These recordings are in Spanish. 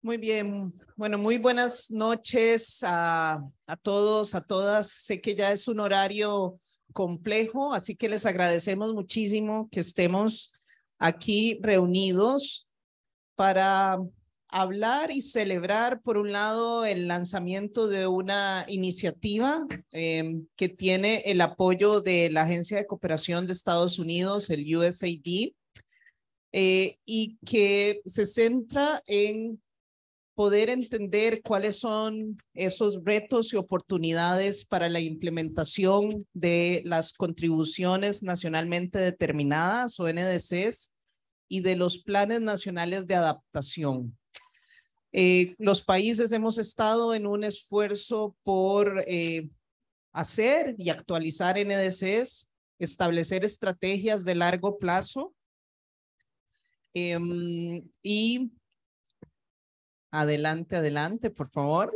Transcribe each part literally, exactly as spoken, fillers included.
Muy bien, bueno, muy buenas noches a, a todos, a todas. Sé que ya es un horario complejo, así que les agradecemos muchísimo que estemos aquí reunidos para hablar y celebrar, por un lado, el lanzamiento de una iniciativa eh, que tiene el apoyo de la Agencia de Cooperación de Estados Unidos, el U S A I D, eh, y que se centra en poder entender cuáles son esos retos y oportunidades para la implementación de las contribuciones nacionalmente determinadas o N D Cs y de los planes nacionales de adaptación. Eh, los países hemos estado en un esfuerzo por eh, hacer y actualizar N D Cs, establecer estrategias de largo plazo eh, y adelante, adelante, por favor.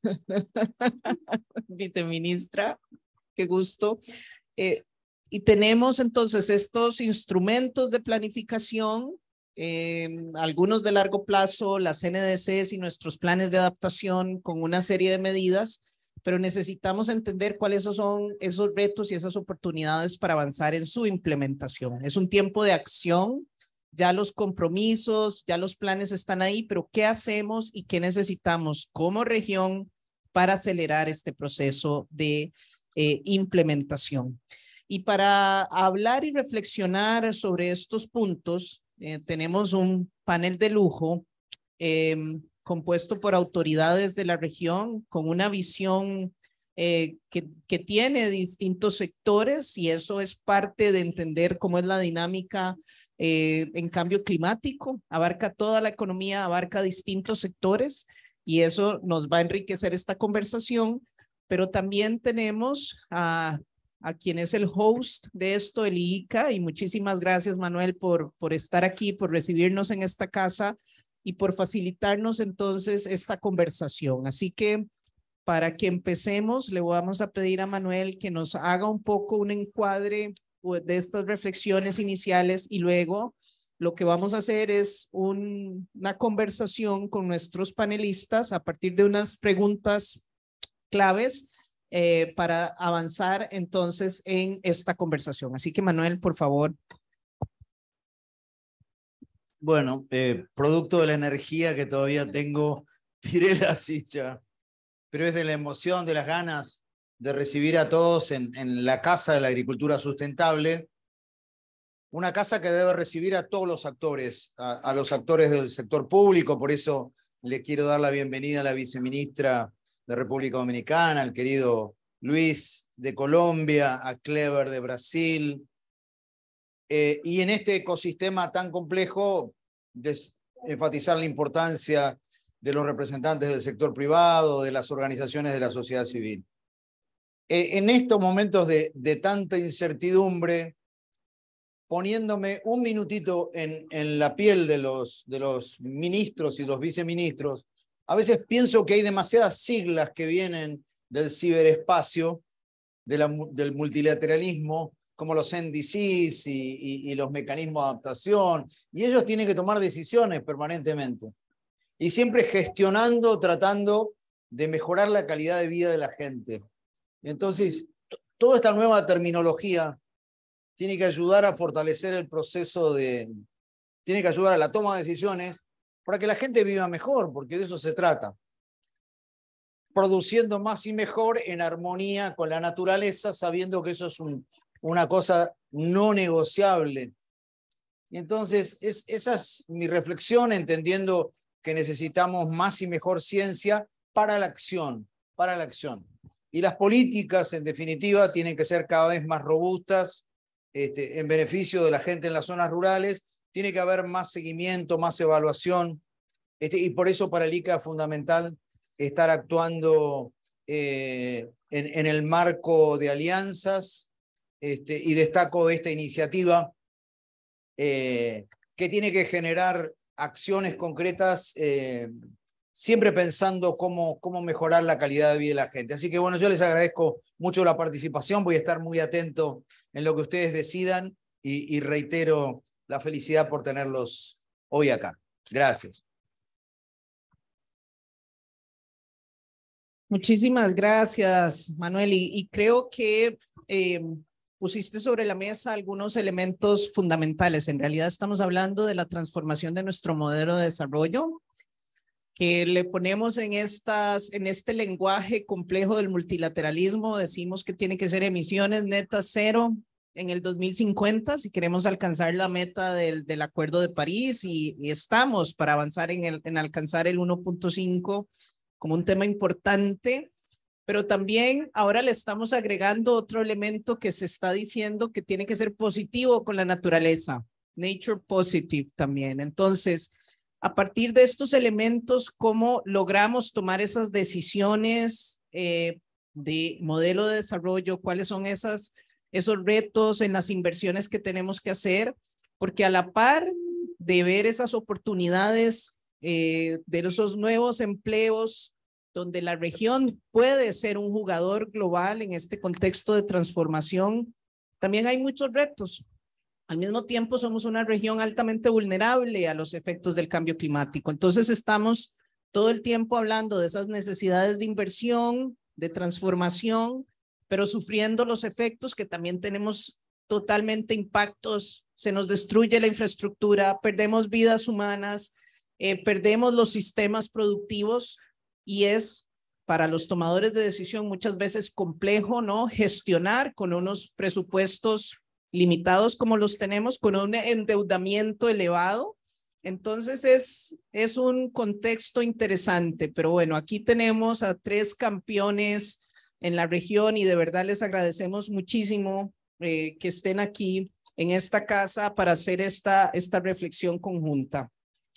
Viceministra, qué gusto. Eh, y tenemos entonces estos instrumentos de planificación, eh, algunos de largo plazo, las N D Cs y nuestros planes de adaptación con una serie de medidas, pero necesitamos entender cuáles son esos retos y esas oportunidades para avanzar en su implementación. Es un tiempo de acción. Ya los compromisos, ya los planes están ahí, pero ¿qué hacemos y qué necesitamos como región para acelerar este proceso de eh, implementación? Y para hablar y reflexionar sobre estos puntos, eh, tenemos un panel de lujo eh, compuesto por autoridades de la región con una visión eh, que, que tiene distintos sectores, y eso es parte de entender cómo es la dinámica Eh, en cambio climático. Abarca toda la economía, abarca distintos sectores, y eso nos va a enriquecer esta conversación. Pero también tenemos a, a quien es el host de esto, el I C A, y muchísimas gracias, Manuel, por, por estar aquí, por recibirnos en esta casa y por facilitarnos entonces esta conversación. Así que para que empecemos, le vamos a pedir a Manuel que nos haga un poco un encuadre de estas reflexiones iniciales, y luego lo que vamos a hacer es un, una conversación con nuestros panelistas a partir de unas preguntas claves eh, para avanzar entonces en esta conversación. Así que Manuel, por favor. Bueno, eh, producto de la energía que todavía tengo, tiré la silla, pero es de la emoción, de las ganas de recibir a todos en, en la Casa de la Agricultura Sustentable, una casa que debe recibir a todos los actores, a, a los actores del sector público. Por eso le quiero dar la bienvenida a la viceministra de República Dominicana, al querido Luis de Colombia, a Clever de Brasil. Eh, y en este ecosistema tan complejo, enfatizar la importancia de los representantes del sector privado, de las organizaciones de la sociedad civil. Eh, en estos momentos de, de tanta incertidumbre, poniéndome un minutito en, en la piel de los, de los ministros y los viceministros, a veces pienso que hay demasiadas siglas que vienen del ciberespacio, de la, del multilateralismo, como los N D Cs y, y, y los mecanismos de adaptación, y ellos tienen que tomar decisiones permanentemente, y siempre gestionando, tratando de mejorar la calidad de vida de la gente. Entonces, toda esta nueva terminología tiene que ayudar a fortalecer el proceso de, tiene que ayudar a la toma de decisiones para que la gente viva mejor, porque de eso se trata. Produciendo más y mejor en armonía con la naturaleza, sabiendo que eso es un, una cosa no negociable. Y entonces, es, esa es mi reflexión, entendiendo que necesitamos más y mejor ciencia para la acción, para la acción. Y las políticas, en definitiva, tienen que ser cada vez más robustas, este, en beneficio de la gente en las zonas rurales. Tiene que haber más seguimiento, más evaluación, este, y por eso para el I C A es fundamental estar actuando eh, en, en el marco de alianzas, este, y destaco esta iniciativa eh, que tiene que generar acciones concretas, eh, siempre pensando cómo, cómo mejorar la calidad de vida de la gente. Así que bueno, yo les agradezco mucho la participación, voy a estar muy atento en lo que ustedes decidan, y, y reitero la felicidad por tenerlos hoy acá. Gracias. Muchísimas gracias, Manuel. Y, y creo que eh, pusiste sobre la mesa algunos elementos fundamentales. En realidad estamos hablando de la transformación de nuestro modelo de desarrollo, que le ponemos en, estas, en este lenguaje complejo del multilateralismo. Decimos que tiene que ser emisiones netas cero en el dos mil cincuenta si queremos alcanzar la meta del, del Acuerdo de París, y, y estamos para avanzar en, el, en alcanzar el uno punto cinco como un tema importante. Pero también ahora le estamos agregando otro elemento que se está diciendo que tiene que ser positivo con la naturaleza, nature positive también. Entonces, a partir de estos elementos, ¿cómo logramos tomar esas decisiones eh, de modelo de desarrollo? ¿Cuáles son esas, esos retos en las inversiones que tenemos que hacer? Porque a la par de ver esas oportunidades eh, de esos nuevos empleos, donde la región puede ser un jugador global en este contexto de transformación, también hay muchos retos. Al mismo tiempo, somos una región altamente vulnerable a los efectos del cambio climático. Entonces, estamos todo el tiempo hablando de esas necesidades de inversión, de transformación, pero sufriendo los efectos que también tenemos totalmente impactos. Se nos destruye la infraestructura, perdemos vidas humanas, eh, perdemos los sistemas productivos, y es para los tomadores de decisión muchas veces complejo, ¿no? Gestionar con unos presupuestos limitados como los tenemos, con un endeudamiento elevado. Entonces es, es un contexto interesante, pero bueno, aquí tenemos a tres campeones en la región y de verdad les agradecemos muchísimo eh, que estén aquí en esta casa para hacer esta, esta reflexión conjunta.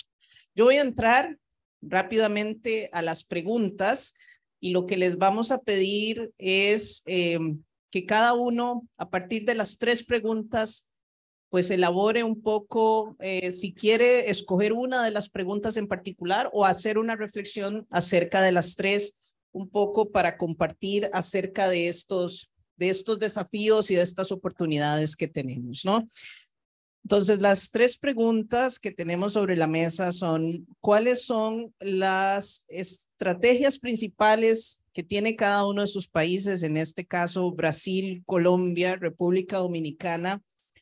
Yo voy a entrar rápidamente a las preguntas y lo que les vamos a pedir es eh, que cada uno, a partir de las tres preguntas, pues elabore un poco, eh, si quiere escoger una de las preguntas en particular o hacer una reflexión acerca de las tres, un poco para compartir acerca de estos, de estos desafíos y de estas oportunidades que tenemos, ¿no? Entonces, las tres preguntas que tenemos sobre la mesa son: ¿cuáles son las estrategias principales que tiene cada uno de sus países, en este caso Brasil, Colombia, República Dominicana,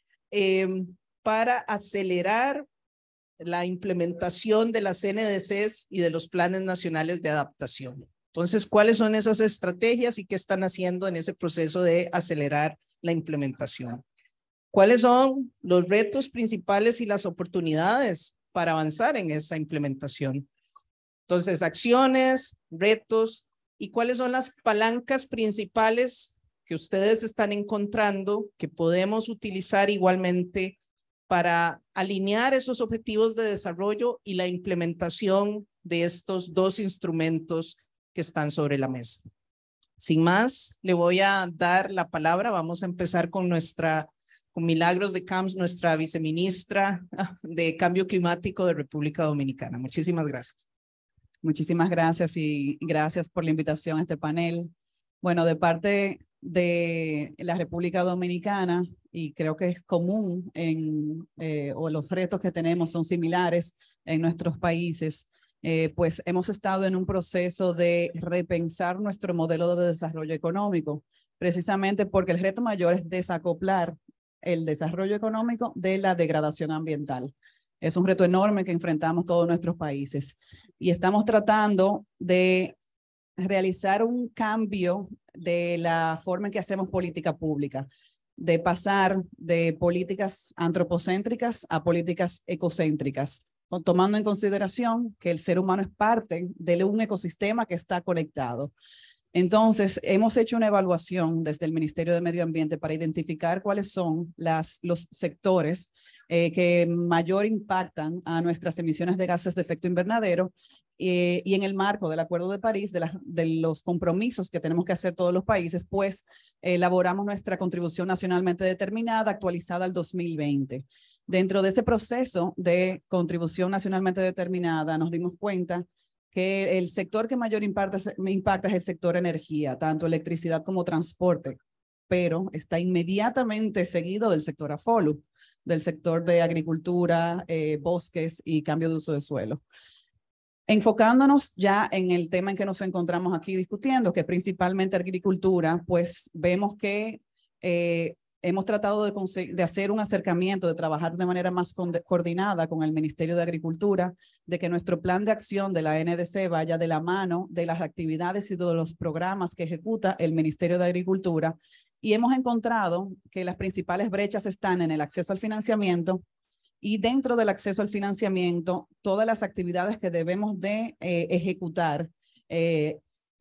eh, para acelerar la implementación de las N D Cs y de los planes nacionales de adaptación? Entonces, ¿cuáles son esas estrategias y qué están haciendo en ese proceso de acelerar la implementación? ¿Cuáles son los retos principales y las oportunidades para avanzar en esa implementación? Entonces, acciones, retos, y cuáles son las palancas principales que ustedes están encontrando que podemos utilizar igualmente para alinear esos objetivos de desarrollo y la implementación de estos dos instrumentos que están sobre la mesa. Sin más, le voy a dar la palabra. Vamos a empezar con nuestra con Milagros de Camps, nuestra viceministra de Cambio Climático de República Dominicana. Muchísimas gracias. Muchísimas gracias y gracias por la invitación a este panel. Bueno, de parte de la República Dominicana, y creo que es común en, eh, o los retos que tenemos son similares en nuestros países, eh, pues hemos estado en un proceso de repensar nuestro modelo de desarrollo económico, precisamente porque el reto mayor es desacoplar el desarrollo económico de la degradación ambiental. Es un reto enorme que enfrentamos todos nuestros países y estamos tratando de realizar un cambio de la forma en que hacemos política pública, de pasar de políticas antropocéntricas a políticas ecocéntricas, tomando en consideración que el ser humano es parte de un ecosistema que está conectado. Entonces, hemos hecho una evaluación desde el Ministerio de Medio Ambiente para identificar cuáles son las, los sectores eh, que mayor impactan a nuestras emisiones de gases de efecto invernadero eh, y en el marco del Acuerdo de París, de, la, de los compromisos que tenemos que hacer todos los países, pues elaboramos nuestra contribución nacionalmente determinada, actualizada al dos mil veinte. Dentro de ese proceso de contribución nacionalmente determinada, nos dimos cuenta que el sector que mayor impacta, impacta es el sector energía, tanto electricidad como transporte, pero está inmediatamente seguido del sector AFOLU, del sector de agricultura, eh, bosques y cambio de uso de suelo. Enfocándonos ya en el tema en que nos encontramos aquí discutiendo, que es principalmente agricultura, pues vemos que eh, hemos tratado de, de hacer un acercamiento, de trabajar de manera más coordinada con el Ministerio de Agricultura, de que nuestro plan de acción de la N D C vaya de la mano de las actividades y de los programas que ejecuta el Ministerio de Agricultura. Y hemos encontrado que las principales brechas están en el acceso al financiamiento, y dentro del acceso al financiamiento, todas las actividades que debemos de eh, ejecutar eh,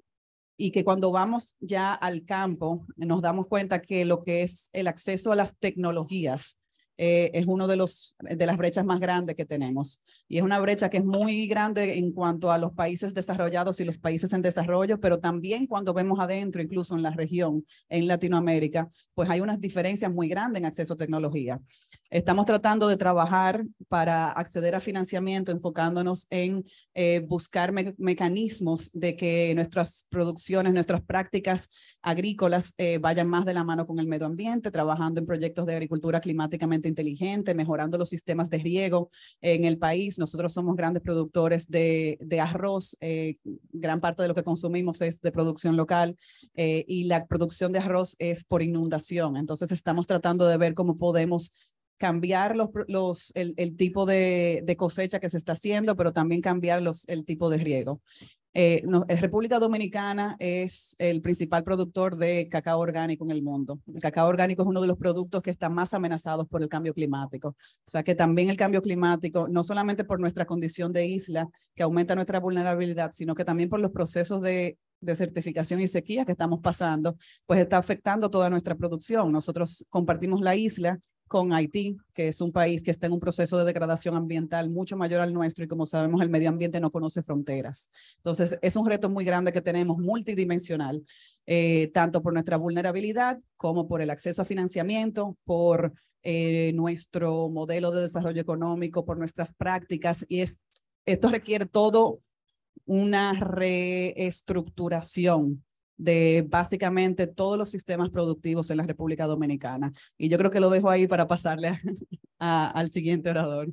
y que cuando vamos ya al campo nos damos cuenta que lo que es el acceso a las tecnologías eh, es uno de, los, de las brechas más grandes que tenemos. Y es una brecha que es muy grande en cuanto a los países desarrollados y los países en desarrollo, pero también cuando vemos adentro, incluso en la región, en Latinoamérica, pues hay unas diferencias muy grandes en acceso a tecnología. Estamos tratando de trabajar para acceder a financiamiento, enfocándonos en eh, buscar me mecanismos de que nuestras producciones, nuestras prácticas agrícolas eh, vayan más de la mano con el medio ambiente, trabajando en proyectos de agricultura climáticamente inteligente, mejorando los sistemas de riego en el país. Nosotros somos grandes productores de, de arroz, eh, gran parte de lo que consumimos es de producción local eh, y la producción de arroz es por inundación. Entonces estamos tratando de ver cómo podemos cambiar los, los, el, el tipo de, de cosecha que se está haciendo, pero también cambiar los, el tipo de riego. Eh, no, República Dominicana es el principal productor de cacao orgánico en el mundo. El cacao orgánico es uno de los productos que están más amenazados por el cambio climático. O sea que también el cambio climático, no solamente por nuestra condición de isla, que aumenta nuestra vulnerabilidad, sino que también por los procesos de de certificación y sequía que estamos pasando, pues está afectando toda nuestra producción. Nosotros compartimos la isla con Haití, que es un país que está en un proceso de degradación ambiental mucho mayor al nuestro y como sabemos el medio ambiente no conoce fronteras. Entonces es un reto muy grande que tenemos multidimensional, eh, tanto por nuestra vulnerabilidad como por el acceso a financiamiento, por eh, nuestro modelo de desarrollo económico, por nuestras prácticas y es, esto requiere todo una reestructuración de básicamente todos los sistemas productivos en la República Dominicana. Y yo creo que lo dejo ahí para pasarle a, a, al siguiente orador.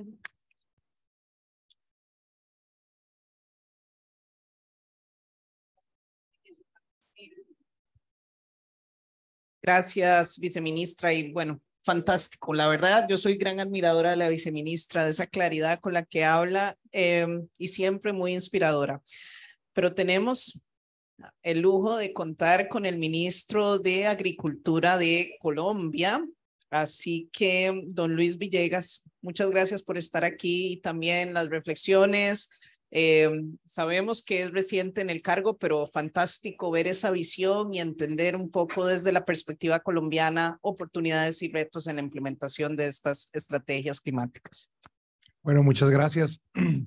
Gracias, viceministra. Y bueno, fantástico. La verdad, yo soy gran admiradora de la viceministra, de esa claridad con la que habla eh, y siempre muy inspiradora. Pero tenemos el lujo de contar con el ministro de Agricultura de Colombia. Así que, don Luis Villegas, muchas gracias por estar aquí y también las reflexiones. Eh, sabemos que es reciente en el cargo, pero fantástico ver esa visión y entender un poco desde la perspectiva colombiana oportunidades y retos en la implementación de estas estrategias climáticas. Bueno, muchas gracias.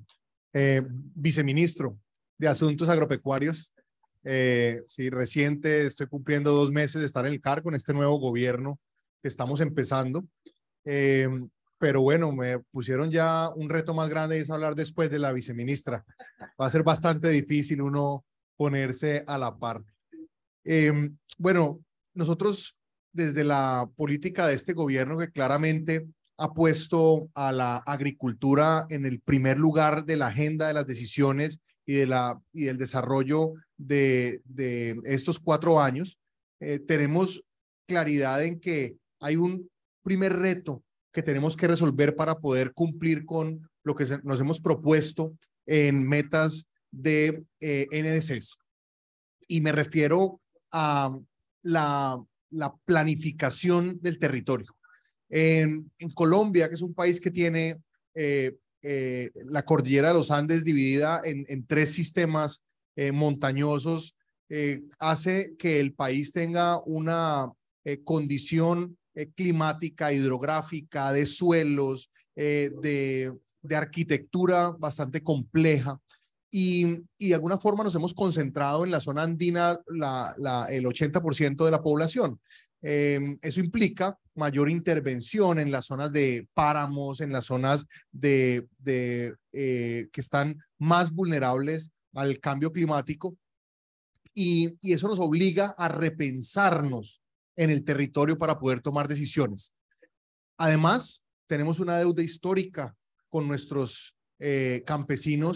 Eh, viceministro de Asuntos Agropecuarios, eh, sí, reciente, estoy cumpliendo dos meses de estar en el cargo en este nuevo gobierno que estamos empezando. Eh, Pero bueno, me pusieron ya un reto más grande y es hablar después de la viceministra. Va a ser bastante difícil uno ponerse a la par. Eh, bueno, nosotros desde la política de este gobierno que claramente ha puesto a la agricultura en el primer lugar de la agenda de las decisiones y, de la, y del desarrollo de, de estos cuatro años, eh, tenemos claridad en que hay un primer reto que tenemos que resolver para poder cumplir con lo que nos hemos propuesto en metas de eh, N D Cs. Y me refiero a la, la planificación del territorio. En, en Colombia, que es un país que tiene eh, eh, la cordillera de los Andes dividida en, en tres sistemas eh, montañosos, eh, hace que el país tenga una eh, condición Eh, climática, hidrográfica, de suelos, eh, de, de arquitectura bastante compleja y, y de alguna forma nos hemos concentrado en la zona andina la, la, el ochenta por ciento de la población. Eh, eso implica mayor intervención en las zonas de páramos, en las zonas de, de, eh, que están más vulnerables al cambio climático y, y eso nos obliga a repensarnos en el territorio para poder tomar decisiones. Además, tenemos una deuda histórica con nuestros eh, campesinos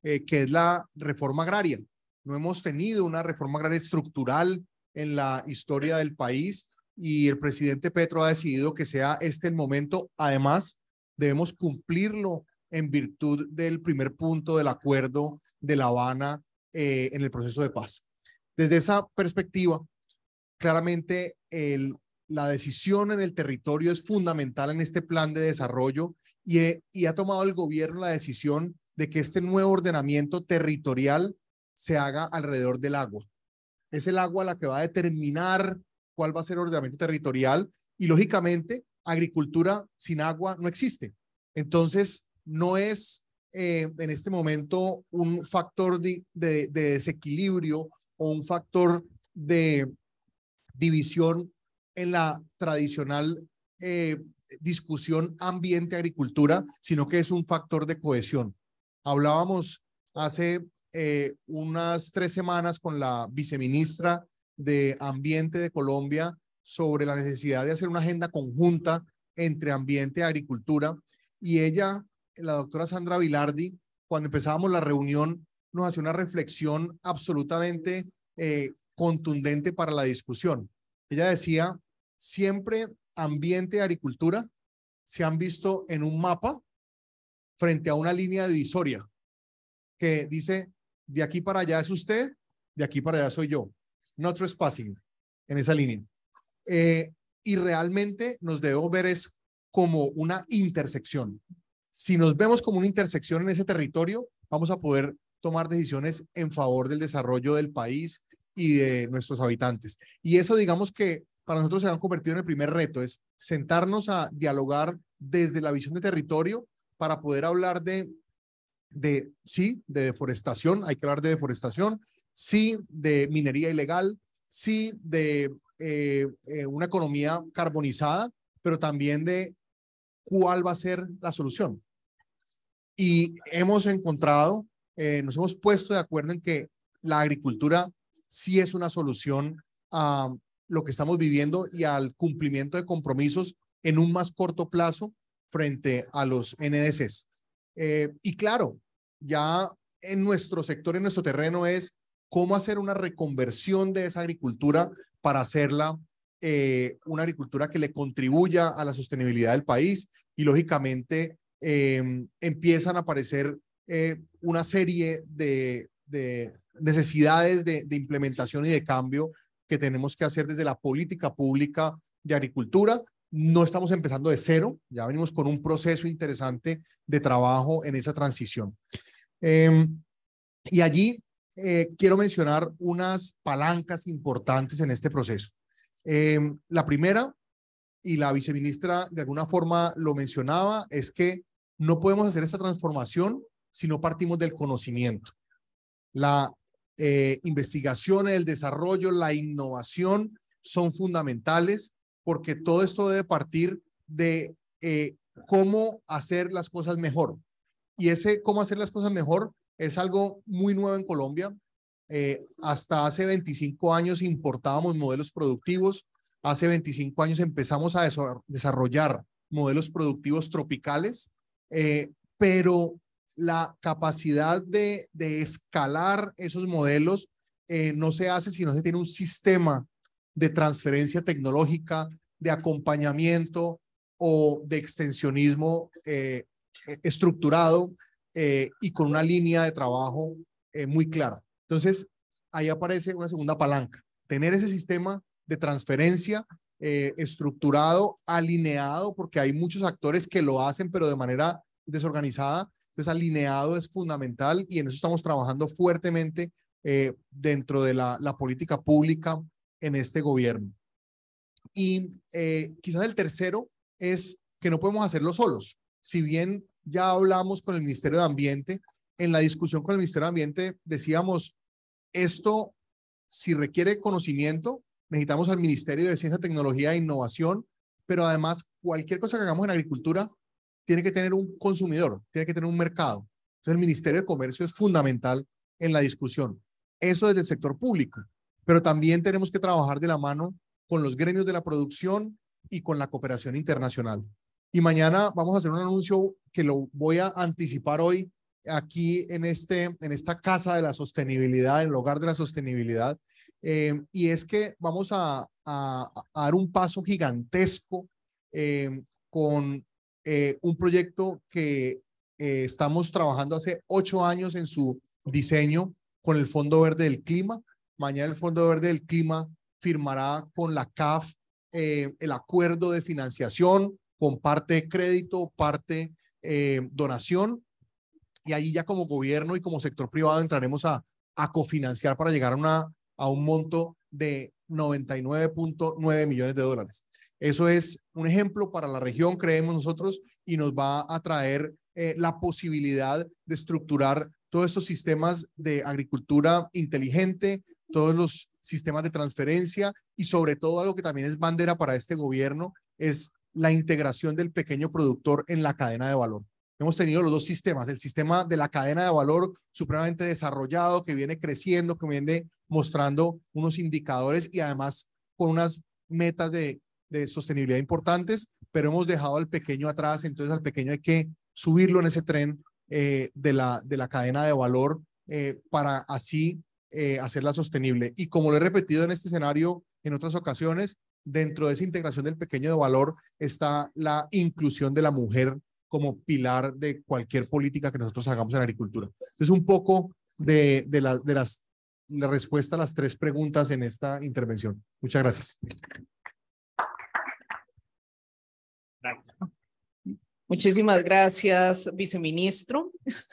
eh, que es la reforma agraria. No hemos tenido una reforma agraria estructural en la historia del país y el presidente Petro ha decidido que sea este el momento. Además, debemos cumplirlo en virtud del primer punto del acuerdo de La Habana eh, en el proceso de paz. Desde esa perspectiva, claramente el, la decisión en el territorio es fundamental en este plan de desarrollo y, he, y ha tomado el gobierno la decisión de que este nuevo ordenamiento territorial se haga alrededor del agua. Es el agua la que va a determinar cuál va a ser el ordenamiento territorial y, lógicamente, agricultura sin agua no existe. Entonces, no es eh, en este momento un factor de, de, de desequilibrio o un factor de división en la tradicional eh, discusión ambiente-agricultura, sino que es un factor de cohesión. Hablábamos hace eh, unas tres semanas con la viceministra de Ambiente de Colombia sobre la necesidad de hacer una agenda conjunta entre ambiente y agricultura, y ella, la doctora Sandra Vilardi, cuando empezábamos la reunión, nos hacía una reflexión absolutamente eh, contundente para la discusión. Ella decía, siempre ambiente y agricultura se han visto en un mapa frente a una línea divisoria que dice, de aquí para allá es usted, de aquí para allá soy yo. No trespassing en esa línea. Eh, y realmente nos debemos ver es como una intersección. Si nos vemos como una intersección en ese territorio, vamos a poder tomar decisiones en favor del desarrollo del país y de nuestros habitantes. Y eso, digamos que para nosotros se ha convertido en el primer reto, es sentarnos a dialogar desde la visión de territorio para poder hablar de, de sí, de deforestación, hay que hablar de deforestación, sí, de minería ilegal, sí, de eh, eh, una economía carbonizada, pero también de cuál va a ser la solución. Y hemos encontrado, eh, nos hemos puesto de acuerdo en que la agricultura sí es una solución a lo que estamos viviendo y al cumplimiento de compromisos en un más corto plazo frente a los N D Cs. Eh, y claro, ya en nuestro sector, en nuestro terreno es cómo hacer una reconversión de esa agricultura para hacerla eh, una agricultura que le contribuya a la sostenibilidad del país y lógicamente eh, empiezan a aparecer eh, una serie de, de necesidades de, de implementación y de cambio que tenemos que hacer desde la política pública de agricultura. No estamos empezando de cero, ya venimos con un proceso interesante de trabajo en esa transición. Eh, y allí eh, quiero mencionar unas palancas importantes en este proceso. Eh, la primera, y la viceministra de alguna forma lo mencionaba, es que no podemos hacer esta transformación si no partimos del conocimiento. La eh, investigación, el desarrollo, la innovación son fundamentales porque todo esto debe partir de eh, cómo hacer las cosas mejor. Y ese cómo hacer las cosas mejor es algo muy nuevo en Colombia. Eh, hasta hace veinticinco años importábamos modelos productivos. Hace veinticinco años empezamos a desarrollar modelos productivos tropicales, eh, pero la capacidad de, de escalar esos modelos eh, no se hace si no se tiene un sistema de transferencia tecnológica, de acompañamiento o de extensionismo eh, estructurado eh, y con una línea de trabajo eh, muy clara. Entonces, ahí aparece una segunda palanca, tener ese sistema de transferencia eh, estructurado, alineado, porque hay muchos actores que lo hacen, pero de manera desorganizada. Entonces, alineado es fundamental y en eso estamos trabajando fuertemente eh, dentro de la, la política pública en este gobierno. Y eh, quizás el tercero es que no podemos hacerlo solos. Si bien ya hablamos con el Ministerio de Ambiente, en la discusión con el Ministerio de Ambiente decíamos, esto si requiere conocimiento, necesitamos al Ministerio de Ciencia, Tecnología e Innovación, pero además cualquier cosa que hagamos en agricultura tiene que tener un consumidor, tiene que tener un mercado. Entonces el Ministerio de Comercio es fundamental en la discusión. Eso desde el sector público, pero también tenemos que trabajar de la mano con los gremios de la producción y con la cooperación internacional. Y mañana vamos a hacer un anuncio que lo voy a anticipar hoy aquí en, este, en esta casa de la sostenibilidad, en el hogar de la sostenibilidad, eh, y es que vamos a, a, a dar un paso gigantesco eh, con eh, un proyecto que eh, estamos trabajando hace ocho años en su diseño con el Fondo Verde del Clima. Mañana el Fondo Verde del Clima firmará con la C A F eh, el acuerdo de financiación con parte de crédito, parte eh, donación, y ahí ya como gobierno y como sector privado entraremos a, a cofinanciar para llegar a, una, a un monto de noventa y nueve punto nueve millones de dólares. Eso es un ejemplo para la región, creemos nosotros, y nos va a traer eh, la posibilidad de estructurar todos estos sistemas de agricultura inteligente, todos los sistemas de transferencia, y sobre todo algo que también es bandera para este gobierno, es la integración del pequeño productor en la cadena de valor. Hemos tenido los dos sistemas, el sistema de la cadena de valor supremamente desarrollado, que viene creciendo, que viene mostrando unos indicadores y además con unas metas de, de sostenibilidad importantes, pero hemos dejado al pequeño atrás, entonces al pequeño hay que subirlo en ese tren eh, de, la, de la cadena de valor eh, para así eh, hacerla sostenible. Y como lo he repetido en este escenario en otras ocasiones, dentro de esa integración del pequeño de valor está la inclusión de la mujer como pilar de cualquier política que nosotros hagamos en agricultura. Es un poco de, de, la, de las, la respuesta a las tres preguntas en esta intervención. Muchas gracias. Gracias. Muchísimas gracias, viceministro.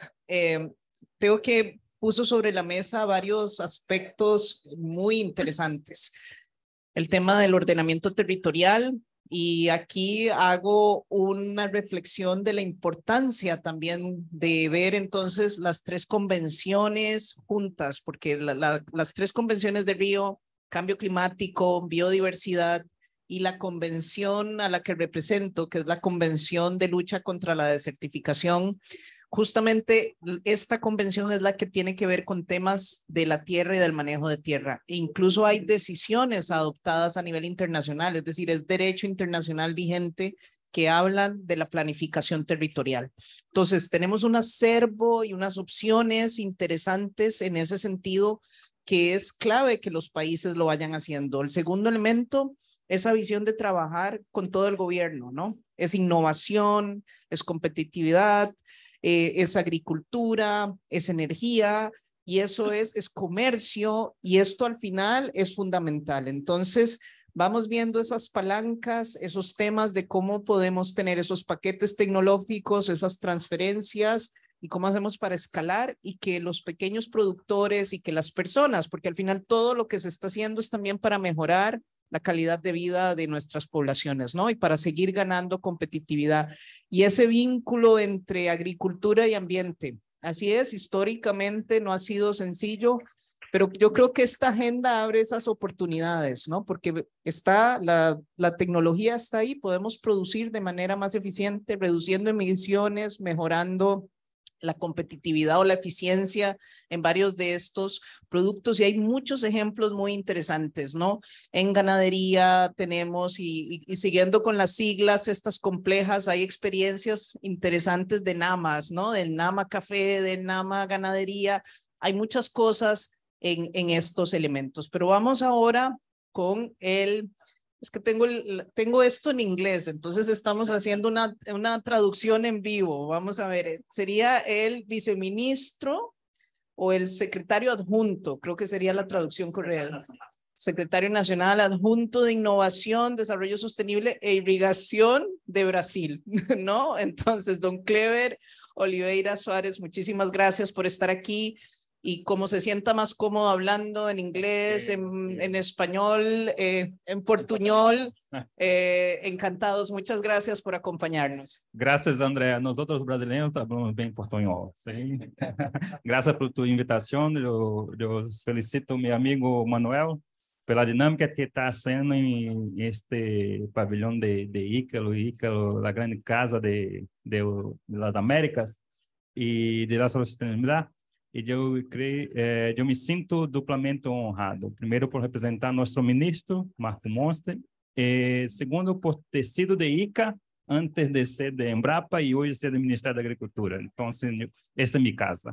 Eh, creo que puso sobre la mesa varios aspectos muy interesantes. El tema del ordenamiento territorial, y aquí hago una reflexión de la importancia también de ver entonces las tres convenciones juntas, porque la, la, las tres convenciones de Río, cambio climático, biodiversidad, y la convención a la que represento, que es la Convención de Lucha contra la Desertificación. Justamente esta convención es la que tiene que ver con temas de la tierra y del manejo de tierra. E incluso hay decisiones adoptadas a nivel internacional, es decir, es derecho internacional vigente que hablan de la planificación territorial. Entonces, tenemos un acervo y unas opciones interesantes en ese sentido que es clave que los países lo vayan haciendo. El segundo elemento, esa visión de trabajar con todo el gobierno, ¿no? Es innovación, es competitividad, eh, es agricultura, es energía, y eso es, es comercio, y esto al final es fundamental. Entonces, vamos viendo esas palancas, esos temas de cómo podemos tener esos paquetes tecnológicos, esas transferencias, y cómo hacemos para escalar y que los pequeños productores y que las personas, porque al final todo lo que se está haciendo es también para mejorar la calidad de vida de nuestras poblaciones, ¿no? Y para seguir ganando competitividad. Y ese vínculo entre agricultura y ambiente, así es, históricamente no ha sido sencillo, pero yo creo que esta agenda abre esas oportunidades, ¿no? Porque está, la, la tecnología está ahí, podemos producir de manera más eficiente, reduciendo emisiones, mejorando la competitividad o la eficiencia en varios de estos productos, y hay muchos ejemplos muy interesantes, ¿no? En ganadería tenemos, y, y, y siguiendo con las siglas estas complejas, hay experiencias interesantes de NAMAs, ¿no? Del NAMA Café, del NAMA Ganadería, hay muchas cosas en, en estos elementos, pero vamos ahora con el... Es que tengo, el, tengo esto en inglés, entonces estamos haciendo una, una traducción en vivo. Vamos a ver, sería el viceministro o el secretario adjunto, creo que sería la traducción correcta. Secretario Nacional Adjunto de Innovación, Desarrollo Sostenible e Irrigación de Brasil, ¿no? Entonces, don Clever Oliveira Suárez, muchísimas gracias por estar aquí. Y como se sienta más cómodo hablando en inglés, sí, en, sí. en español, eh, en portuñol, eh, encantados. Muchas gracias por acompañarnos. Gracias, Andrea. Nosotros brasileños hablamos bien portuñol. ¿Sí? Gracias por tu invitación. Yo, yo felicito a mi amigo Manuel pela dinámica que está haciendo en este pabellón de, de Ícaro, Ícaro, la gran casa de, de, de las Américas y de la sostenibilidad. E eu creio, eh, eu me sinto duplamente honrado. Primeiro, por representar nosso ministro, Marco Monster. E segundo, por ter sido de I C A antes de ser de Embrapa e hoje ser do Ministério da Agricultura. Então, assim, esta é minha casa.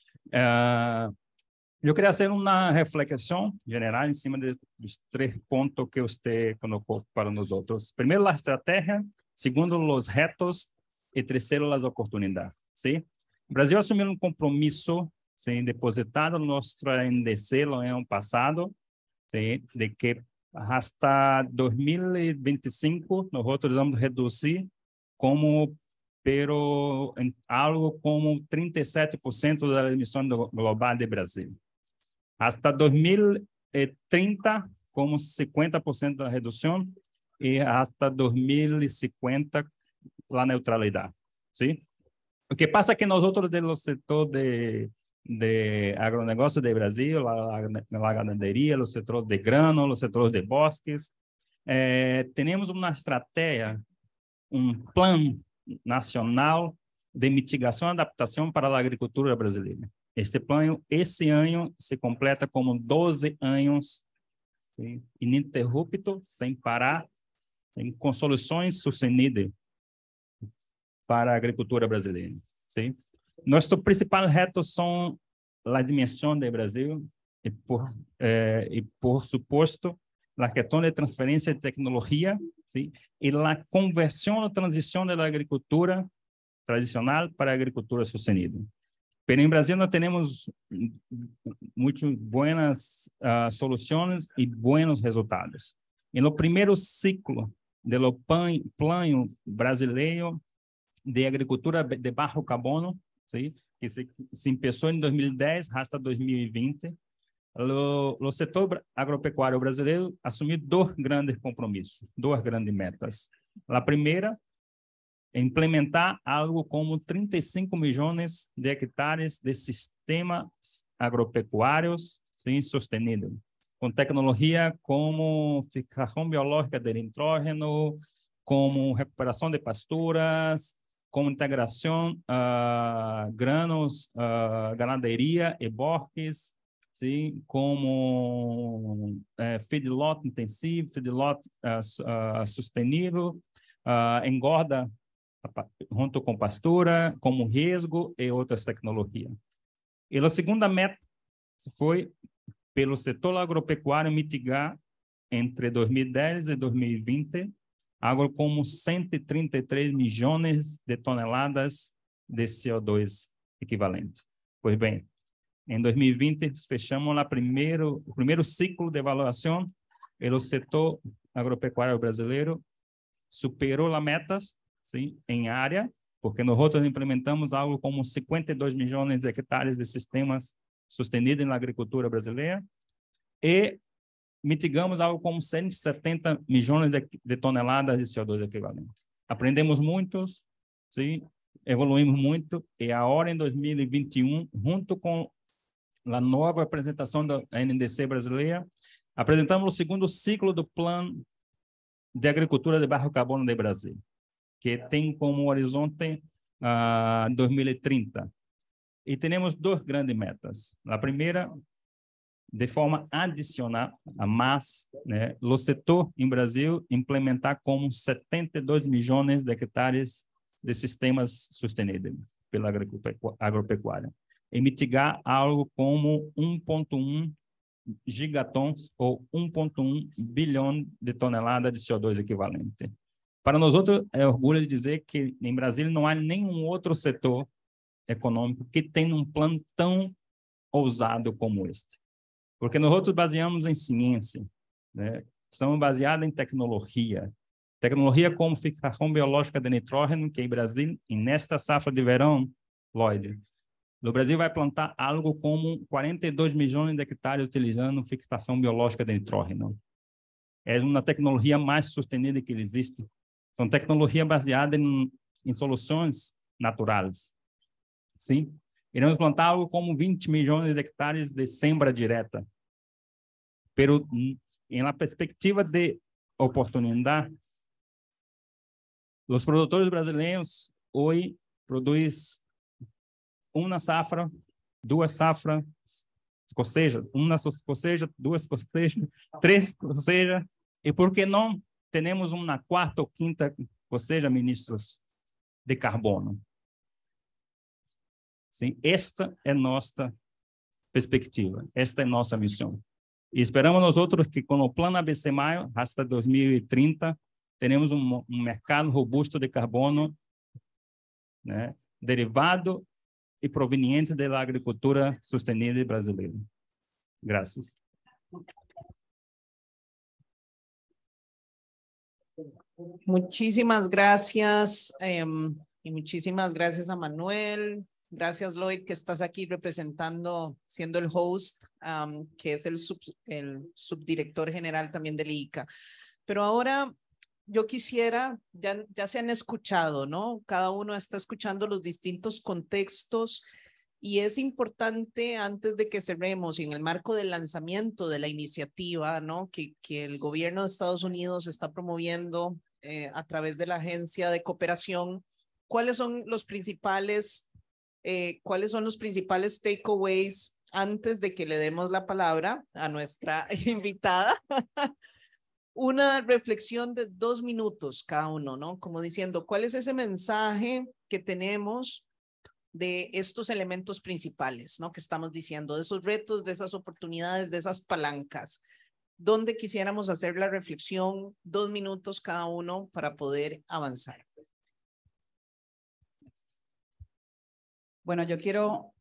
Uh, eu queria fazer uma reflexão geral em cima de, dos três pontos que você colocou para nós outros. Primeiro, a estratégia. Segundo, os retos. E terceiro, as oportunidades. ¿Sí? O Brasil assumiu um compromisso, ¿sí?, depositado no nosso N D C no ano passado, ¿sí?, de que hasta dois mil e vinte e cinco nós vamos reduzir como pero em algo como trinta e sete por cento da emissão global do Brasil. Hasta dois mil e trinta, como cinquenta por cento da redução, e hasta dois mil e cinquenta, a neutralidade. ¿Sí? O que passa é que nós outros do setor de de agronegócio de Brasil, a, a ganaderia, o setor de grano, o setor de bosques, eh, temos uma estratégia, um plano nacional de mitigação e adaptação para a agricultura brasileira. Este plano, esse ano, se completa como doze anos, sim, ininterrupto, sem parar, sim, com soluções sustentadas para a agricultura brasileira. Sim? Nosso principal reto são a dimensão do Brasil e, por, eh, e por suposto, a questão de transferência de tecnologia, sim? E a conversão ou transição da agricultura tradicional para a agricultura sustentável. Mas em Brasil nós temos muito boas uh, soluções e bons resultados. E no primeiro ciclo do plano brasileiro de agricultura de baixo carbono, sim, que se, se começou em dois mil e dez até dois mil e vinte, o, o setor agropecuário brasileiro assumiu dois grandes compromissos, duas grandes metas. A primeira, implementar algo como trinta e cinco milhões de hectares de sistemas agropecuários, sim, sustentáveis, com tecnologia como fixação biológica de nitrógeno, como recuperação de pasturas, com integração uh, granos, uh, ganaderia e bosques, sim, como uh, feedlot intensivo, feedlot uh, uh, sustentável, uh, engorda junto com pastura, como resgo e outras tecnologias. E a segunda meta foi, pelo setor agropecuário, mitigar entre dois mil e dez e dois mil e vinte algo como cento e trinta e três milhões de toneladas de C O dois equivalente. Pois bem, em dois mil e vinte, fechamos lá primeiro, o primeiro ciclo de avaliação e o setor agropecuário brasileiro superou as metas, sim, em área, porque nós outros implementamos algo como cinquenta e dois milhões de hectares de sistemas sustentáveis na agricultura brasileira e mitigamos algo como cento e setenta milhões de, de toneladas de C O dois equivalente. Aprendemos muito, sim, evoluímos muito, e agora em dois mil e vinte e um, junto com a nova apresentação da N D C brasileira, apresentamos o segundo ciclo do Plano de Agricultura de Baixo Carbono do Brasil, que tem como horizonte uh, dois mil e trinta. E temos duas grandes metas. A primeira, de forma adicional a mais, né, o setor em Brasil implementar como setenta e dois milhões de hectares de sistemas sustentáveis pela agropecuária e mitigar algo como um vírgula um gigatons ou um vírgula um bilhão de toneladas de C O dois equivalente. Para nós outros, é orgulho de dizer que em Brasil não há nenhum outro setor econômico que tenha um plano tão ousado como este. Porque nós outros baseamos em ciência, né? Estamos baseados em tecnologia. Tecnologia como fixação biológica de nitrógeno, que em Brasil, e nesta safra de verão, Lloyd, o Brasil vai plantar algo como quarenta e dois milhões de hectares utilizando fixação biológica de nitrógeno. É uma tecnologia mais sustentável que existe. São tecnologias baseadas em, em soluções naturais. Sim? Iremos plantar algo como vinte milhões de hectares de sembra direta. Pero, em la perspectiva de oportunidade, os produtores brasileiros hoje produzem uma safra, duas safras, cosecha, uma cosecha, duas cosechas, três cosechas, e por que não tenemos una cuarta o quinta, ou seja, ministros, de carbono. Sim, esta é nossa perspectiva, esta é nossa missão. E esperamos nós outros que com o plano A B C Maio, hasta dois mil e trinta, teremos um, um mercado robusto de carbono, né, derivado e proveniente da agricultura sustentável brasileira. Graças. Muchísimas gracias eh, y muchísimas gracias a Manuel. Gracias, Lloyd, que estás aquí representando, siendo el host, um, que es el, sub, el subdirector general también del I C A. Pero ahora yo quisiera, ya, ya se han escuchado, ¿no? Cada uno está escuchando los distintos contextos y es importante, antes de que cerremos, y en el marco del lanzamiento de la iniciativa, ¿no? Que, que el gobierno de Estados Unidos está promoviendo eh, a través de la Agencia de Cooperación, ¿cuáles son los principales Eh, cuáles son los principales takeaways antes de que le demos la palabra a nuestra invitada? Una reflexión de dos minutos cada uno, ¿no? Como diciendo, ¿cuál es ese mensaje que tenemos de estos elementos principales, ¿no? Que estamos diciendo, de esos retos, de esas oportunidades, de esas palancas. ¿Dónde quisiéramos hacer la reflexión? Dos minutos cada uno para poder avanzar. Bueno, yo quiero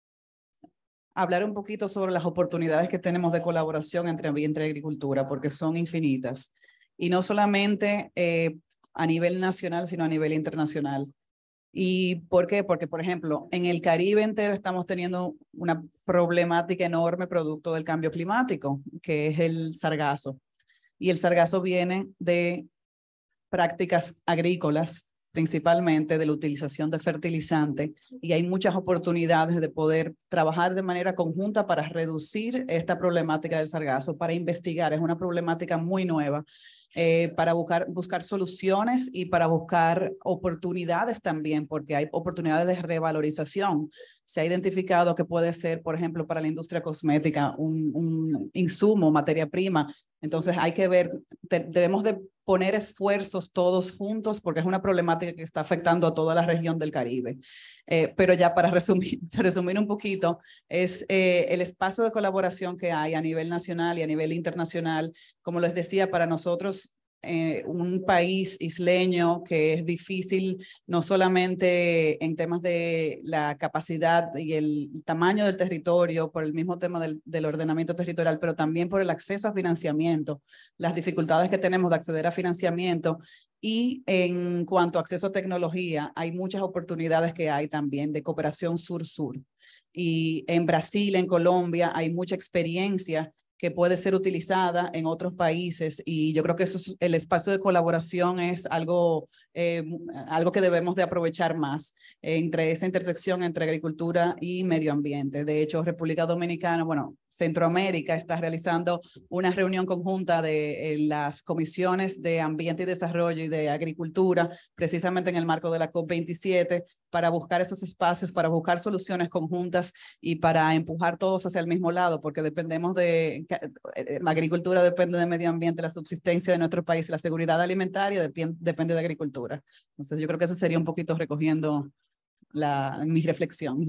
hablar un poquito sobre las oportunidades que tenemos de colaboración entre ambiente y agricultura, porque son infinitas. Y no solamente eh, a nivel nacional, sino a nivel internacional. ¿Y por qué? Porque, por ejemplo, en el Caribe entero estamos teniendo una problemática enorme producto del cambio climático, que es el sargazo. Y el sargazo viene de prácticas agrícolas, principalmente de la utilización de fertilizantes, y hay muchas oportunidades de poder trabajar de manera conjunta para reducir esta problemática del sargazo, para investigar, es una problemática muy nueva, eh, para buscar, buscar soluciones y para buscar oportunidades también, porque hay oportunidades de revalorización. Se ha identificado que puede ser, por ejemplo, para la industria cosmética, un, un insumo, materia prima. Entonces hay que ver, te, debemos de poner esfuerzos todos juntos porque es una problemática que está afectando a toda la región del Caribe. Eh, pero ya para resumir, resumir un poquito, es eh, el espacio de colaboración que hay a nivel nacional y a nivel internacional. Como les decía, para nosotros, eh, un país isleño que es difícil, no solamente en temas de la capacidad y el tamaño del territorio, por el mismo tema del, del ordenamiento territorial, pero también por el acceso a financiamiento, las dificultades que tenemos de acceder a financiamiento. Y en cuanto a acceso a tecnología, hay muchas oportunidades que hay también de cooperación sur-sur. Y en Brasil, en Colombia, hay mucha experiencia que puede ser utilizada en otros países, y yo creo que eso es, el espacio de colaboración es algo, eh, algo que debemos de aprovechar más eh, entre esa intersección entre agricultura y medio ambiente. De hecho, República Dominicana, bueno, Centroamérica está realizando una reunión conjunta de eh, las comisiones de Ambiente y Desarrollo y de Agricultura, precisamente en el marco de la COP veintisiete, para buscar esos espacios, para buscar soluciones conjuntas y para empujar todos hacia el mismo lado, porque dependemos de, la agricultura depende del medio ambiente, la subsistencia de nuestro país, la seguridad alimentaria depende, depende de agricultura. Entonces yo creo que eso sería un poquito recogiendo la, mi reflexión.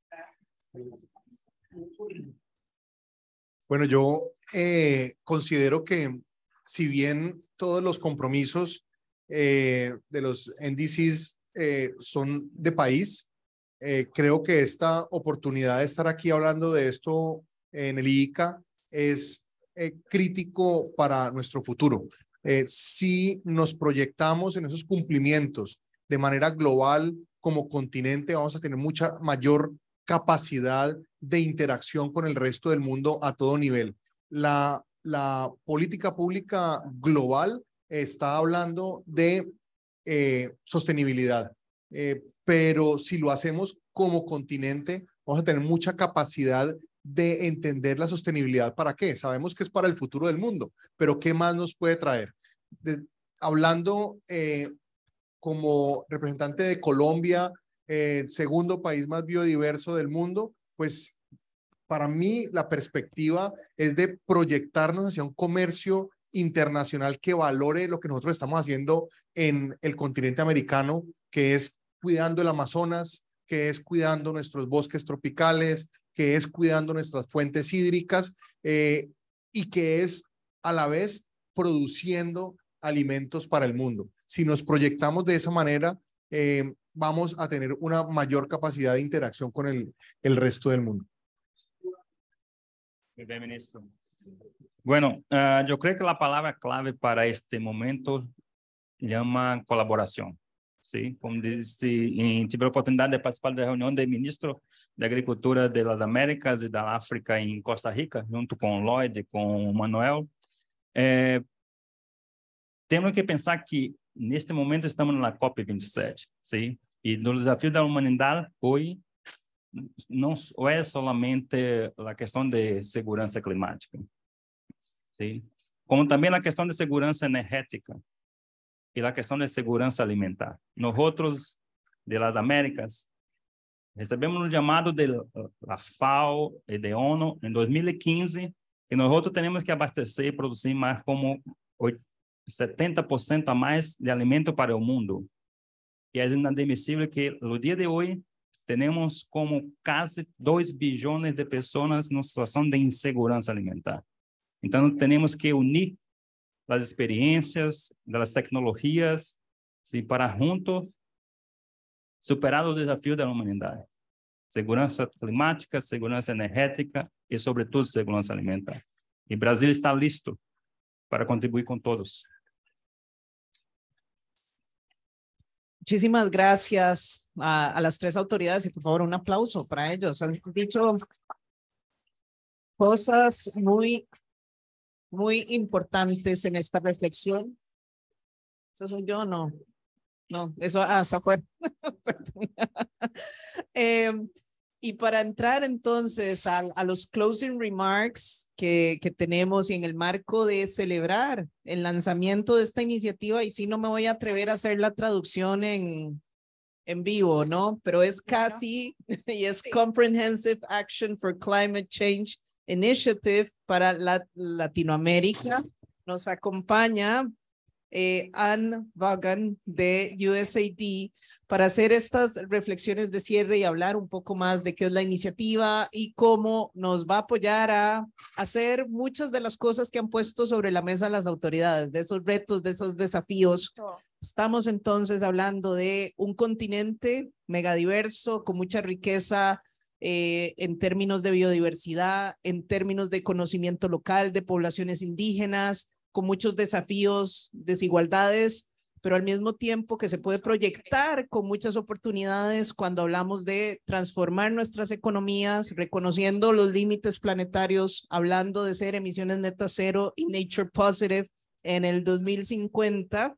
Bueno, yo eh, considero que si bien todos los compromisos eh, de los N D Cs eh, son de país, eh, creo que esta oportunidad de estar aquí hablando de esto en el I C A es eh, crítico para nuestro futuro. Eh, si nos proyectamos en esos cumplimientos de manera global como continente, vamos a tener mucha mayor capacidad de interacción con el resto del mundo a todo nivel. La, la política pública global está hablando de eh, sostenibilidad, eh, pero si lo hacemos como continente, vamos a tener mucha capacidad de entender la sostenibilidad. ¿Para qué? Sabemos que es para el futuro del mundo, pero ¿qué más nos puede traer? De, hablando eh, como representante de Colombia, eh, el segundo país más biodiverso del mundo, pues para mí la perspectiva es de proyectarnos hacia un comercio internacional que valore lo que nosotros estamos haciendo en el continente americano, que es cuidando el Amazonas, que es cuidando nuestros bosques tropicales, que es cuidando nuestras fuentes hídricas eh, y que es a la vez produciendo alimentos para el mundo. Si nos proyectamos de esa manera, eh, vamos a tener una mayor capacidad de interacción con el, el resto del mundo. Muy bien, ministro. Bueno, uh, yo creo que la palabra clave para este momento llama colaboración. ¿Sí? Como disse, tive a oportunidade de participar da reunião de ministros da Agricultura das Américas e da África em Costa Rica, junto com o Lloyd, com o Manuel. É, temos que pensar que, neste momento, estamos na COP vinte e sete, sim? E no desafio da humanidade, hoje, não é somente a questão de segurança climática, sim? Como também a questão de segurança energética e a questão de segurança alimentar. Nosotros, de las Américas, recebemos um chamado da FAO e da ONU em dois mil e quinze que nós temos que abastecer e produzir mais como setenta por cento a mais de alimento para o mundo. E é inadmissível que, no dia de hoje, temos como quase dois bilhões de pessoas em situação de insegurança alimentar. Então, temos que unir as experiências, das tecnologias, sim, para juntos superar o desafio da humanidade. Segurança climática, segurança energética e, sobretudo, segurança alimentar. E o Brasil está listo para contribuir com todos. Muchísimas gracias a, a las tres autoridades y por favor un aplauso para ellos. Han dicho cosas muy muy importantes en esta reflexión. ¿Eso soy yo? No. No, eso, ah, se fue. eh, y para entrar entonces a, a los closing remarks que, que tenemos y en el marco de celebrar el lanzamiento de esta iniciativa, y sí no me voy a atrever a hacer la traducción en, en vivo, ¿no? Pero es casi, y es Comprehensive Action for Climate Change Initiative para la, Latinoamérica. Nos acompaña eh, Anne Vaughan de U S A I D para hacer estas reflexiones de cierre y hablar un poco más de qué es la iniciativa y cómo nos va a apoyar a hacer muchas de las cosas que han puesto sobre la mesa las autoridades, de esos retos, de esos desafíos. Estamos entonces hablando de un continente megadiverso con mucha riqueza Eh, en términos de biodiversidad, en términos de conocimiento local de poblaciones indígenas, con muchos desafíos, desigualdades, pero al mismo tiempo que se puede proyectar con muchas oportunidades cuando hablamos de transformar nuestras economías, reconociendo los límites planetarios, hablando de ser emisiones netas cero y nature positive en el dos mil cincuenta,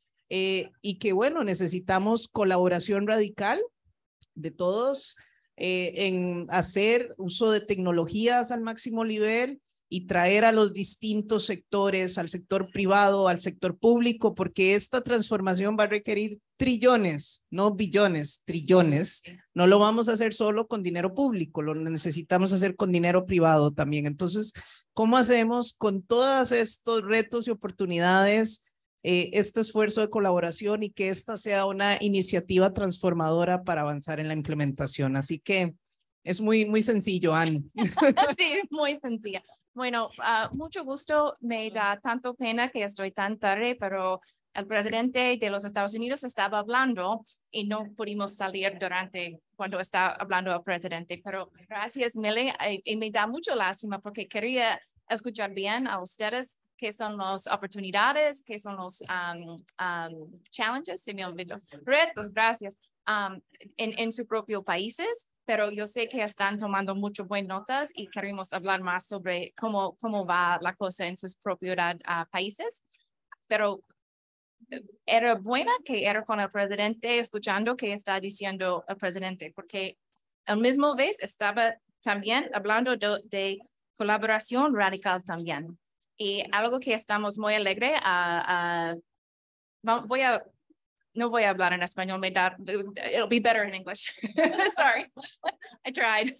eh, y que bueno, necesitamos colaboración radical de todos, Eh, en hacer uso de tecnologías al máximo nivel y traer a los distintos sectores, al sector privado, al sector público, porque esta transformación va a requerir trillones, no billones, trillones. No lo vamos a hacer solo con dinero público, lo necesitamos hacer con dinero privado también. Entonces, ¿cómo hacemos con todos estos retos y oportunidades Eh, este esfuerzo de colaboración y que esta sea una iniciativa transformadora para avanzar en la implementación? Así que es muy, muy sencillo, Anne. Sí, muy sencilla. Bueno, uh, mucho gusto. Me da tanto pena que estoy tan tarde, pero el presidente de los Estados Unidos estaba hablando y no pudimos salir durante cuando estaba hablando el presidente. Pero gracias, Millie. Y, y me da mucho lástima porque quería escuchar bien a ustedes qué son las oportunidades, qué son los um, um, challenges, se me olvidó, retos, gracias, um, en, en sus propios países, pero yo sé que están tomando mucho buenas notas y queremos hablar más sobre cómo, cómo va la cosa en sus propios uh, países. Pero era buena que era con el presidente escuchando qué está diciendo el presidente, porque al mismo vez estaba también hablando de, de colaboración radical también. Y algo que estamos muy alegres, uh, uh, voy a no voy a hablar en español, me da, it'll be better in English. Sorry, I tried.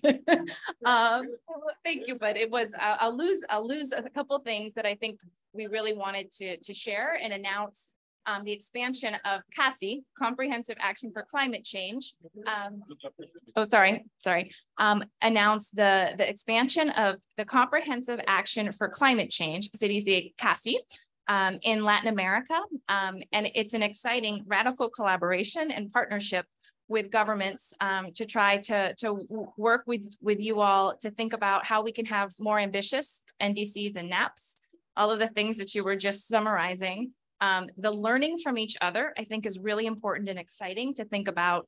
um, thank you, but it was, I'll, I'll lose, I'll lose a couple things that I think we really wanted to, to share and announce. Um, the expansion of CASI, Comprehensive Action for Climate Change. Um, oh, sorry, sorry. Um, announced the, the expansion of the Comprehensive Action for Climate Change, C D C CASI, um, in Latin America. Um, and it's an exciting radical collaboration and partnership with governments um, to try to, to work with, with you all to think about how we can have more ambitious N D Cs and NAPs, all of the things that you were just summarizing. Um, the learning from each other, I think, is really important and exciting to think about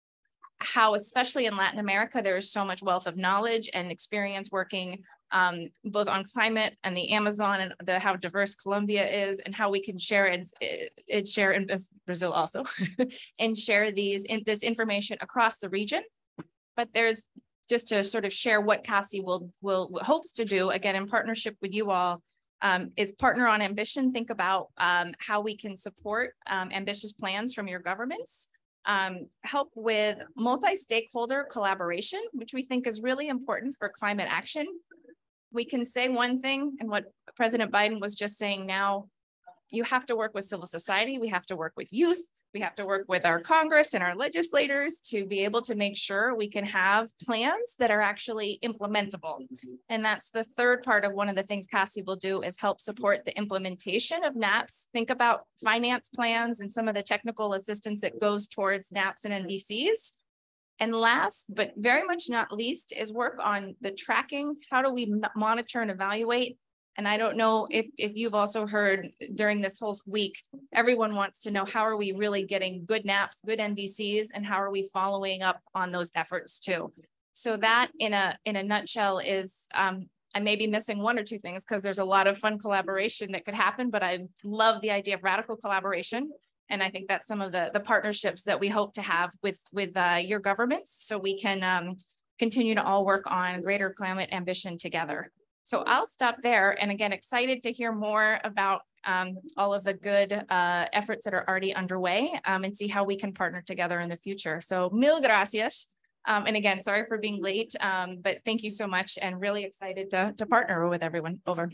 how, especially in Latin America, there is so much wealth of knowledge and experience working um, both on climate and the Amazon and the, how diverse Colombia is and how we can share and, and share in Brazil also and share these in, this information across the region. But there's just to sort of share what CASI will, will hopes to do, again, in partnership with you all, Um, is partner on ambition. Think about um, how we can support um, ambitious plans from your governments, um, help with multi-stakeholder collaboration, which we think is really important for climate action. We can say one thing, and what President Biden was just saying now, you have to work with civil society, we have to work with youth, we have to work with our Congress and our legislators to be able to make sure we can have plans that are actually implementable. And that's the third part of one of the things CASI will do is help support the implementation of NAPs. Think about finance plans and some of the technical assistance that goes towards NAPs and N D Cs. And last, but very much not least, is work on the tracking. How do we monitor and evaluate? And I don't know if, if you've also heard during this whole week, everyone wants to know how are we really getting good NAPs, good N D Cs, and how are we following up on those efforts too? So that in a, in a nutshell is, um, I may be missing one or two things because there's a lot of fun collaboration that could happen, but I love the idea of radical collaboration. And I think that's some of the, the partnerships that we hope to have with, with uh, your governments so we can um, continue to all work on greater climate ambition together. So I'll stop there. And again, excited to hear more about um, all of the good uh, efforts that are already underway um, and see how we can partner together in the future. So mil gracias. Um, and again, sorry for being late, um, but thank you so much and really excited to, to partner with everyone. Over.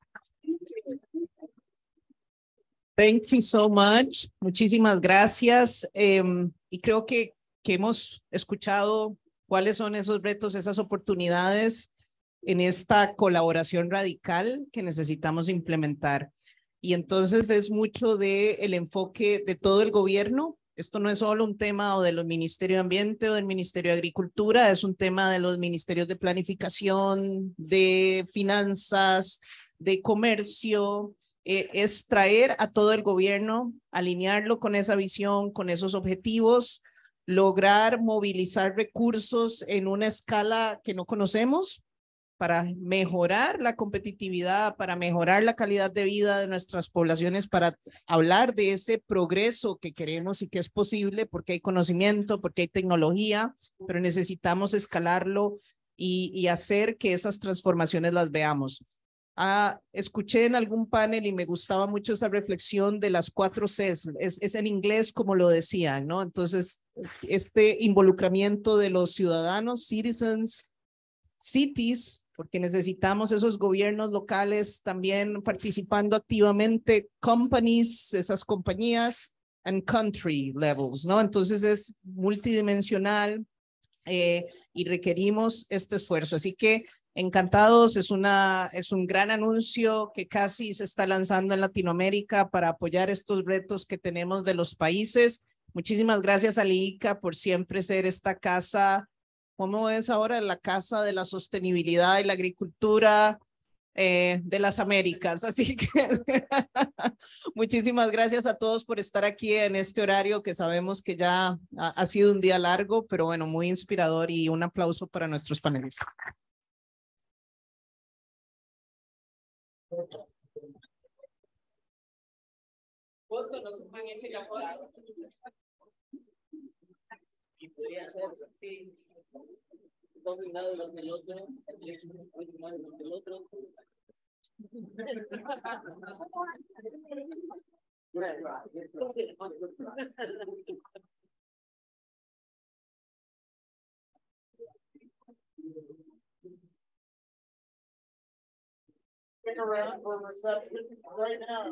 Thank you so much. Muchísimas gracias. Eh, y creo que, que hemos escuchado cuáles son esos retos, esas oportunidades en esta colaboración radical que necesitamos implementar. Y entonces es mucho de el enfoque de todo el gobierno. Esto no es solo un tema o de los Ministerios de Ambiente o del Ministerio de Agricultura, es un tema de los Ministerios de Planificación, de Finanzas, de Comercio. Eh, es traer a todo el gobierno, alinearlo con esa visión, con esos objetivos, lograr movilizar recursos en una escala que no conocemos, para mejorar la competitividad, para mejorar la calidad de vida de nuestras poblaciones, para hablar de ese progreso que queremos y que es posible porque hay conocimiento, porque hay tecnología, pero necesitamos escalarlo y, y hacer que esas transformaciones las veamos. Ah, escuché en algún panel y me gustaba mucho esa reflexión de las cuatro Cs, es, es en inglés como lo decían, ¿no? Entonces, este involucramiento de los ciudadanos, citizens, cities, porque necesitamos esos gobiernos locales también participando activamente, companies, esas compañías, and country levels, ¿no? Entonces es multidimensional eh, y requerimos este esfuerzo. Así que encantados, es, una, es un gran anuncio que CASI se está lanzando en Latinoamérica para apoyar estos retos que tenemos de los países. Muchísimas gracias a LIICA por siempre ser esta casa. ¿Cómo es ahora la casa de la sostenibilidad y la agricultura eh, de las Américas? Así que muchísimas gracias a todos por estar aquí en este horario que sabemos que ya ha, ha sido un día largo, pero bueno, muy inspirador y un aplauso para nuestros panelistas. Dos de un lado y dos del otro, un lado y dos del otro. Stick around for reception right now.